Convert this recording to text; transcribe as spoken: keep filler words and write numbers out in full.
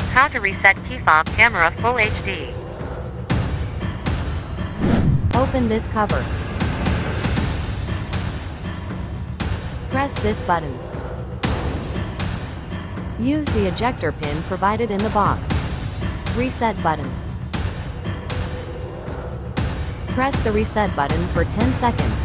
How to reset Keyfob camera Full H D. Open this cover. Press this button. Use the ejector pin provided in the box. Reset button. Press the reset button for ten seconds.